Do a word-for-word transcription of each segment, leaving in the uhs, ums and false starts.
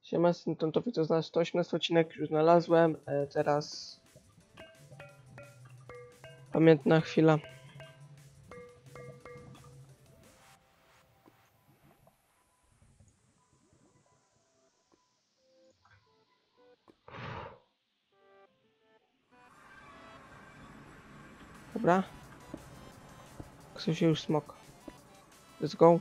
Siema, z tym to widzę znaleźć sto osiemnasty odcinek, już znalazłem, e, teraz pamiętna chwila. Dobra. Chce się już smok. Let's go.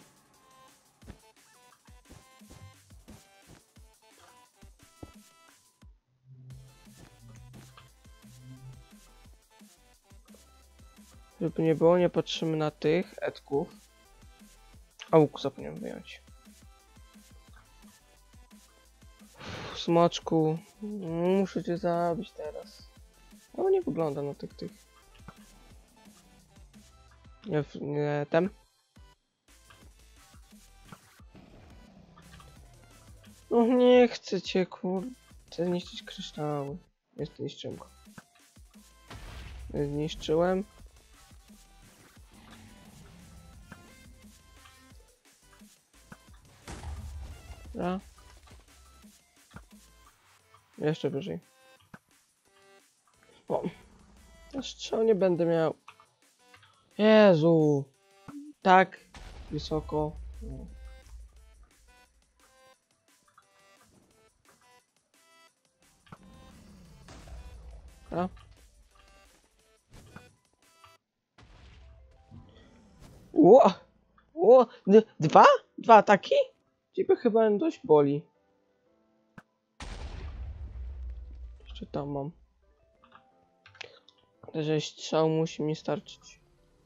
Żeby nie było, nie patrzymy na tych edków. A łuk zapomniałem wyjąć. Uff, smoczku. Muszę cię zabić teraz. No nie wygląda na tych tych. Nie, nie tem. No nie chcę cię, kurde. Chcę zniszczyć kryształy. Nie zniszczyłem go. Zniszczyłem. Dobra. Jeszcze wyżej. O. Strzał nie będę miał. Jezu. Tak wysoko. No. A? Ło! Ło! D dwa? Dwa ataki? Ciebie chyba dość boli. Jeszcze tam mam. Że strzał musi mi starczyć.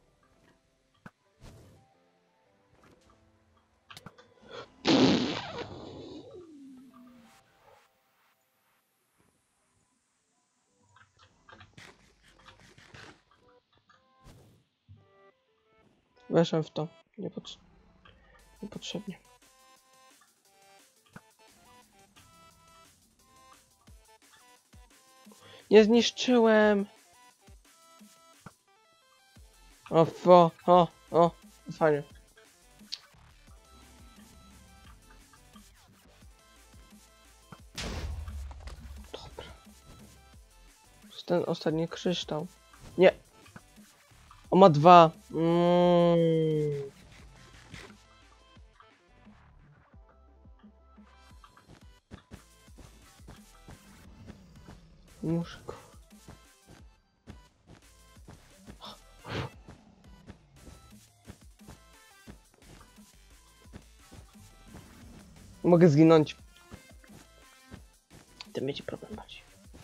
Weszłem w to. Niepotrze niepotrzebnie. Nie zniszczyłem. O, o, o, o, fajnie. Dobra. To jest ten ostatni kryształ. Nie. On ma dwa. Mm. Muszę go. Mogę zginąć. Tym będzie problem bardziej.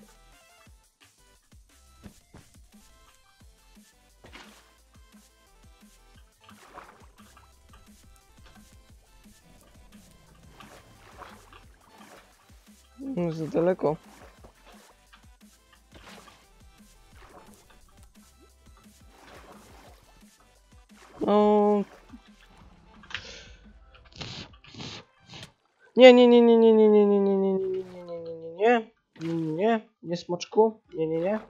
No, za daleko. No. Nie, nie, nie, nie, nie, nie, nie, nie, nie, nie, nie, nie, nie, nie, nie, nie, nie, nie, nie, smoczku, nie, nie, nie.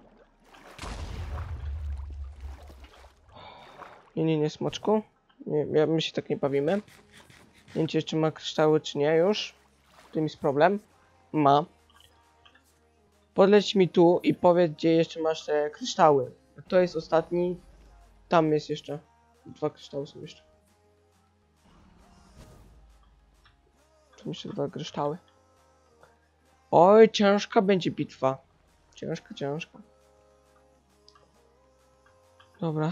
Nie, nie, nie, smoczku. Nie, ja, my się tak nie bawimy. Nie wiem, czy jeszcze ma kryształy, czy nie już. Tu jest problem. Ma. Podleć mi tu i powiedz, gdzie jeszcze masz te kryształy. To jest ostatni. Tam jest jeszcze. Dwa kryształy są jeszcze. Tu jeszcze dwa kryształy. Oj, ciężka będzie bitwa. Ciężka, ciężka. Dobra.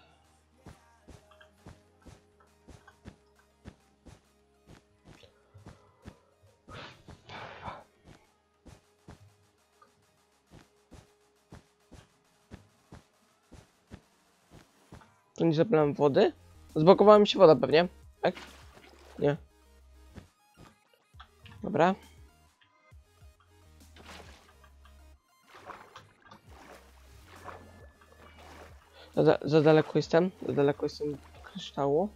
Tu nie zapylałem wody? Zblokowała mi się woda pewnie, tak? Nie. Dobra. Za, za daleko jestem, za daleko jestem kryształu.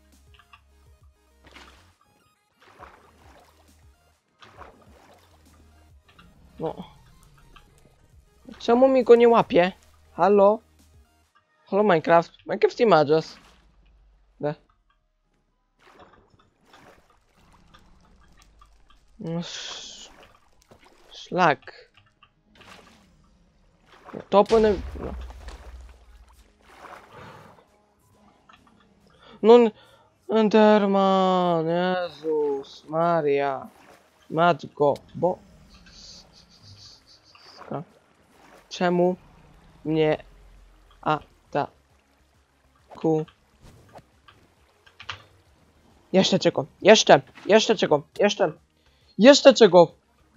No. Czemu mi go nie łapie? Halo? Halo Minecraft? Minecraft Images. D. No, sz... Szlak. No, to powinien... No. No... Enderman, Jezus, Maria. Matko, bo... Czemu mnie ataku? Jeszcze czego? Jeszcze! Jeszcze czego? Jeszcze! Jeszcze czego?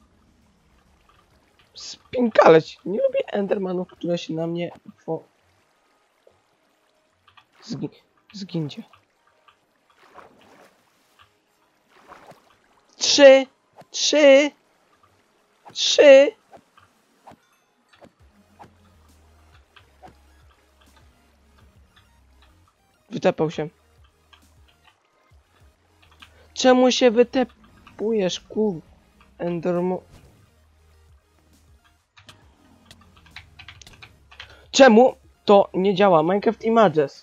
Spinkaleć. Nie lubię endermanów, które się na mnie... Fo... Zgi... Zgincie. Trzy! Trzy! Trzy! Wytepał się. Czemu się wytepujesz, kur... Endermo... Czemu to nie działa? Minecraft Images.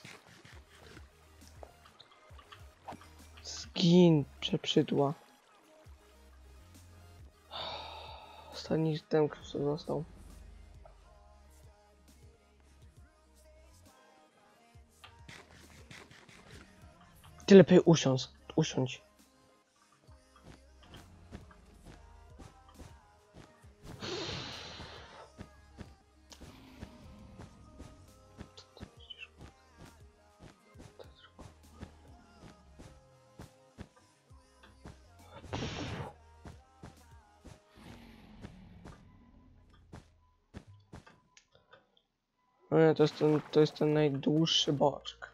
Zgin, przeprzydła. Ostatni ten, kto został. Ty lepiej usiądź, usiądź. No nie, to jest ten, to jest ten najdłuższy boczek.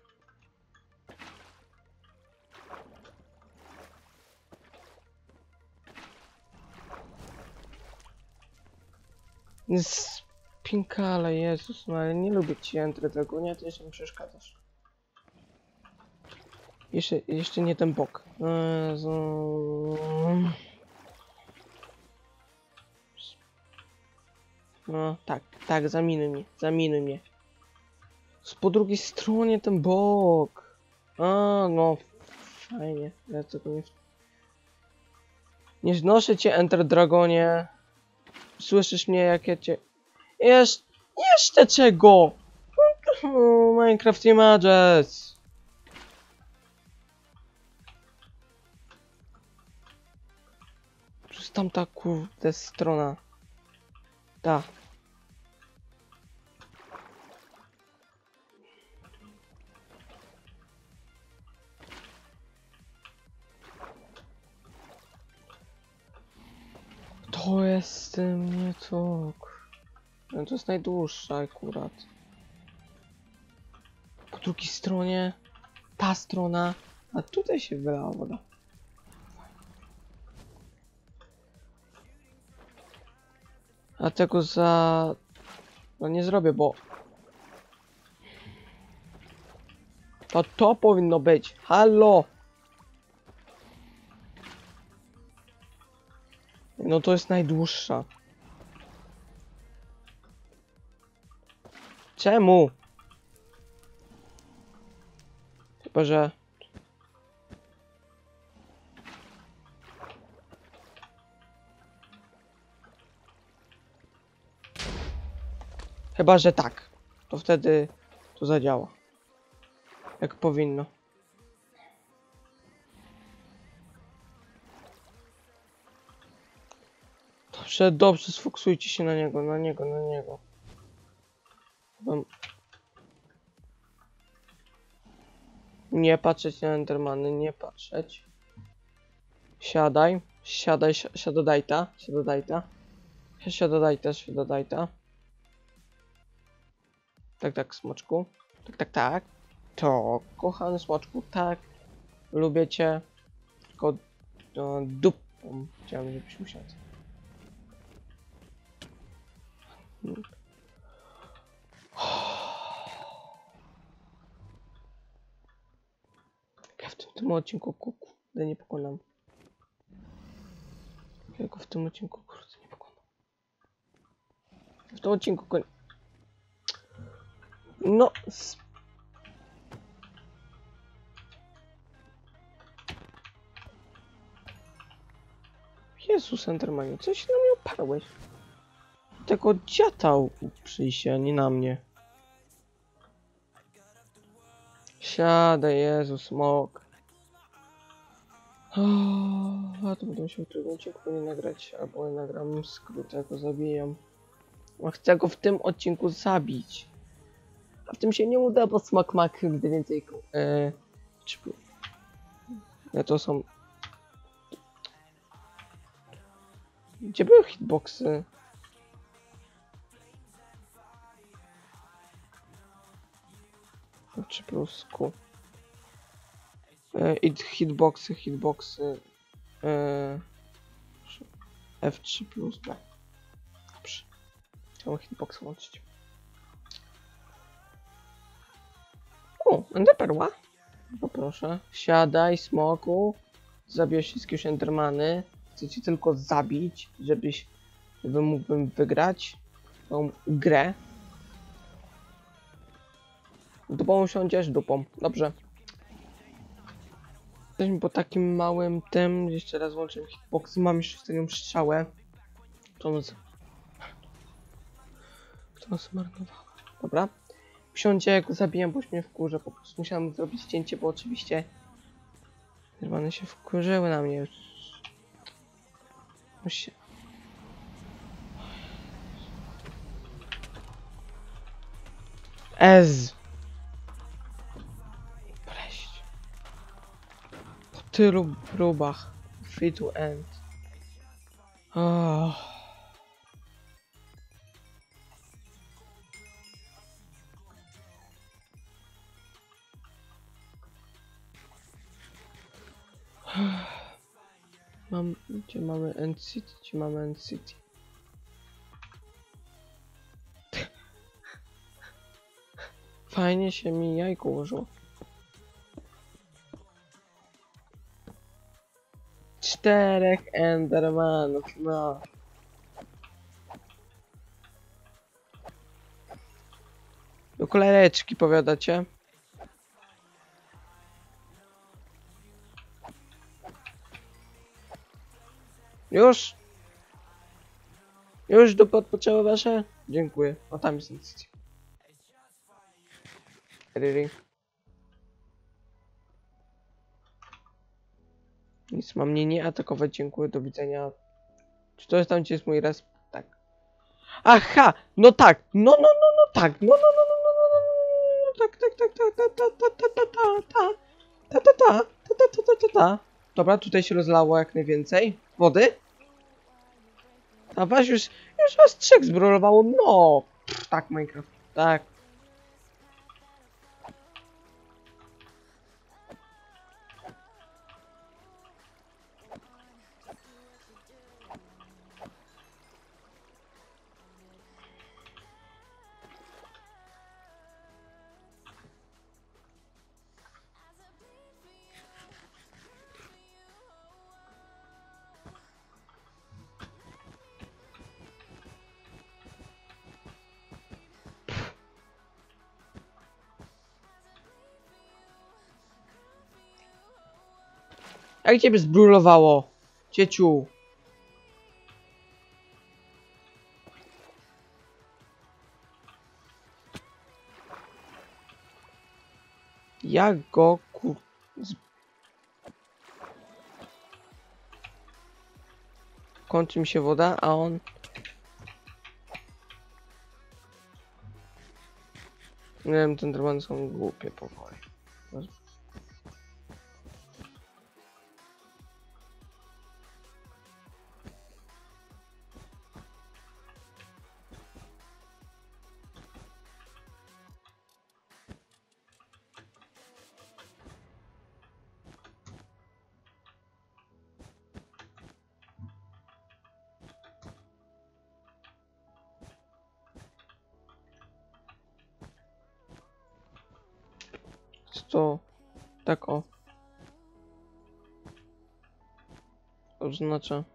Spinkala, Jezus, no ale nie lubię ci entry tego, nie, ty jeszcze mi przeszkadzasz. Jeszcze, jeszcze nie ten bok. Jezu. No tak, tak, zaminuj mnie, zaminuj mnie. Z po drugiej stronie ten bok. A, no, fajnie, ja tego nie... Nie znoszę cię, Enter Dragonie. Słyszysz mnie, jak ja cię... Jesz... Jeszcze czego? Minecraft Images. Przecież tamta kurde strona. Ta. To jest nie to. No to jest najdłuższa akurat. Po drugiej stronie ta strona, a tutaj się wylała woda. A tego za... No nie zrobię, bo... To to powinno być. Halo! No to jest najdłuższa. Czemu? Chyba, że... Chyba, że tak. To wtedy to zadziała. Jak powinno. Dobrze, dobrze, sfokusujcie się na niego, na niego, na niego. Chyba... Nie patrzeć na Endermany, nie patrzeć. Siadaj, siadaj, si siadaj ta, siadaj ta. Siadaj ta, siadaj ta. Tak, tak, smoczku. Tak, tak, tak. To, kochany smoczku, tak. Lubię cię. Tylko no, dupą chciałem, żebyś usiadł. Ja w tym, tym odcinku, kurde, nie pokonam. Ja go w tym odcinku, kurde, nie pokonam. W tym odcinku koń... No... Jezus, Endermanie, coś na mnie oparłeś. Tego dziata przyjść, a nie na mnie. Siadaj, Jezus, smok. Oh, a to będę musiał w tym odcinku nie nagrać, albo nie nagram skrót, jak go zabijam. A chcę go w tym odcinku zabić. A w tym się nie uda, bo smak ma gdy więcej... Eee, czy... Nie, to są... Gdzie były hitboxy? trzy plus Q. E, I hitboxy, hitboxy. E, F trzy plus B. Dobrze. Chciałem hitbox włączyć. O, enderperła. Poproszę. Siadaj, smoku. Zabierz wszystkie już endermany. Chcę cię tylko zabić, żebyś... Żeby mógłbym wygrać tą grę. Dupą usiądziesz? Dupą. Dobrze. Jesteśmy po takim małym tym. Jeszcze raz włączyłem hitbox. Mam jeszcze ostatnią strzałę. To nas... Kto nas zmarnował? Dobra. Usiądzie, jak go zabiję, bo mnie wkurzę. Po prostu musiałem zrobić cięcie, bo oczywiście... One się wkurzyły na mnie. Musi... Ez! Pleść. Po tylu próbach. Free to end. Oh. Mam... Gdzie mamy End City? Gdzie mamy End City? Fajnie się mi jajko ułożyło. Czterech endermanów, no. Do kolereczki powiadacie? Już? Już do podpoczęły wasze? Dziękuję. O, tam jest nic. Really? Nic ma mnie nie atakować, dziękuję, do widzenia. Czy to jest tam, gdzie jest mój res? Tak. Aha! No tak! No, no, no, no tak! No, no, no, no, no, no, no, tak, tak, tak, tak, ta, ta, ta, ta, ta, ta, ta, ta, ta, ta, ta, ta, ta, ta, ta. Dobra, tutaj się rozlało jak najwięcej wody. A was już, już was trzech zbrojowało, no! Tak, Minecraft, tak. Jak ciebie zbrulowało, cieciu? Jak go ku... Z... Kończy mi się woda, a on... Nie wiem, te drwany są głupie powoli. To tak o oznacza.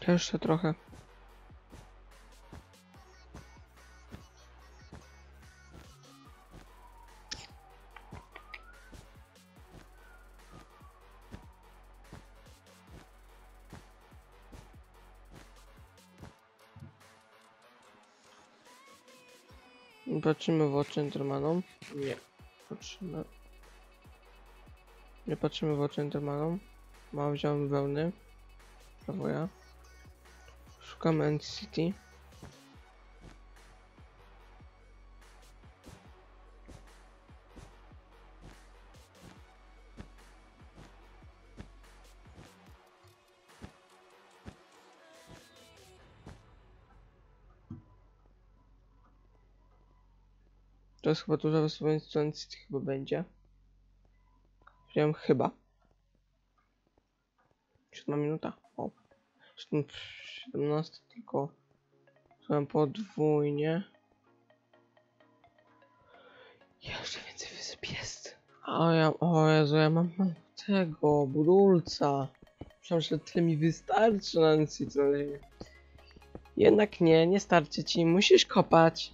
Jeszcze trochę. Patrzymy w oczy Endermanom. Nie. Patrzymy. Nie patrzymy w oczy Endermanom. Mam wziąłem wełny. Prawo ja. Szukamy End City. To jest chyba duża wyspa, więc to End City chyba będzie. Wziąłem chyba. Siódma minuta. O. siedemnasta tylko. Zrobiłem podwójnie. Jeszcze więcej wysp jest. O ja, o Jezu, ja mam, mam tego budulca. Myślałem, że tyle mi wystarczy na End City, ale jednak nie, nie starczy ci. Musisz kopać.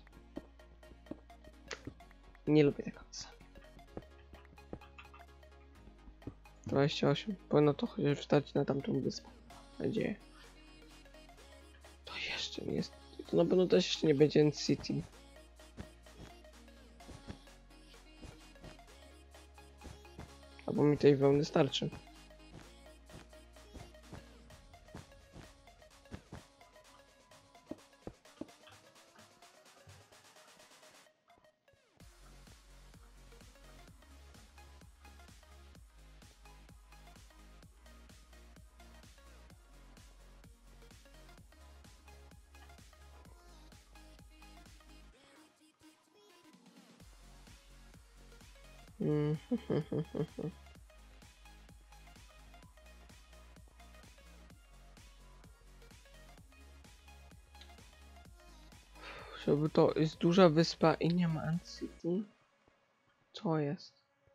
Nie lubię tego. dwadzieścia osiem. Powinno to chociaż wstać na tamtą wyspę. Mam nadzieję. To jeszcze nie jest. To na pewno też jeszcze nie będzie End City. Albo mi tej wełny starczy. Mm. Żeby to jest duża wyspa i nie ma End City. Co jest?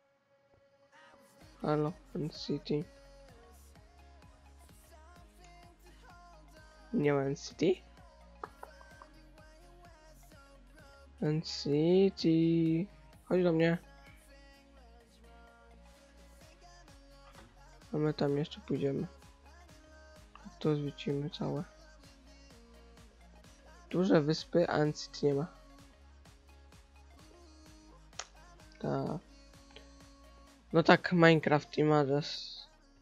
Halo, End City. Nie ma End City? End City. Chodź do mnie. A my tam jeszcze pójdziemy. To zwiedzimy całe. Duże wyspy, a End City nie ma. Tak. No tak, Minecraft Images.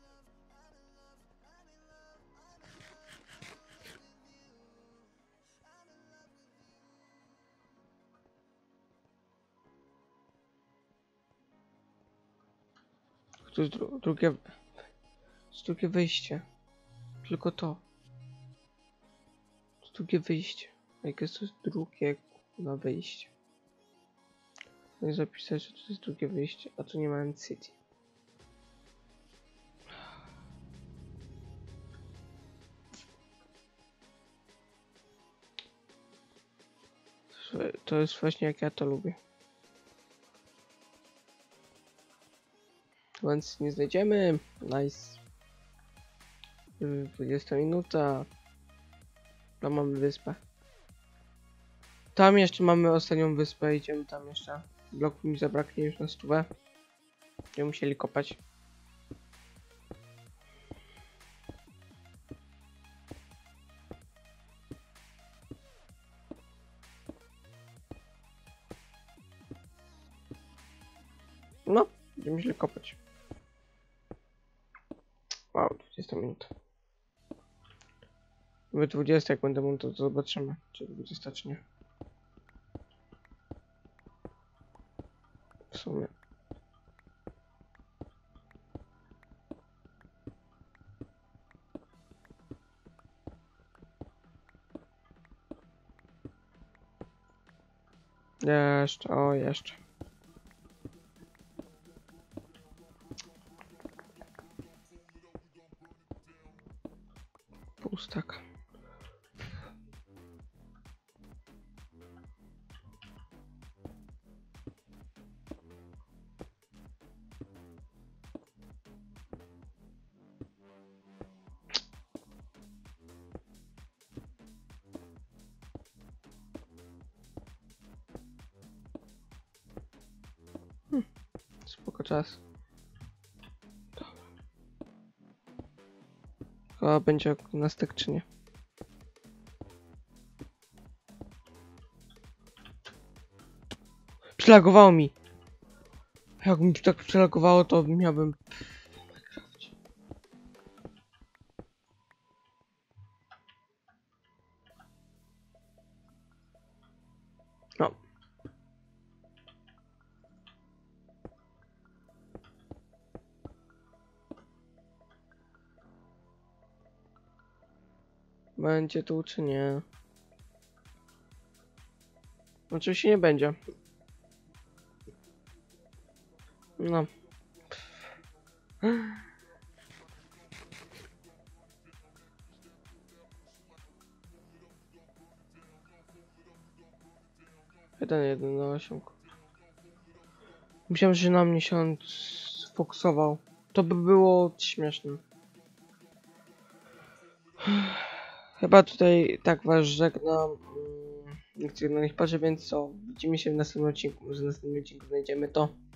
Tu jest dru drugie... jest drugie wyjście. Tylko to. To jest drugie wyjście. Jak jest to jest drugie na wyjście. No i zapisać, że to jest drugie wyjście, a tu nie ma End City. To jest właśnie jak ja to lubię. Więc nie znajdziemy. Nice. dwudziesta minuta. Tam mamy wyspę. Tam jeszcze mamy ostatnią wyspę. Idziemy tam jeszcze. Bloku mi zabraknie już na stówę. Będziemy musieli kopać. No, będziemy musieli kopać. Wow, dwudziesta minuta. Wy dwudziesta, jak będę montował, to zobaczymy, czy dwudziesta, czy nie. W sumie. Jeszcze, o jeszcze. Pustak. czas. Dobra. Chyba będzie na styk, czy nie? Przelagowało mi! Jak mi tak przelagowało, to miałbym... No. Będzie tu, czy nie? Oczywiście nie będzie. No. Jeden, jeden na osiem. Myślałem, że na mnie się on sfokusował. To by było śmieszne. Chyba tutaj tak was żegnam. Nikt na nich patrzy, więc co? Widzimy się w następnym odcinku. Może w następnym odcinku znajdziemy to.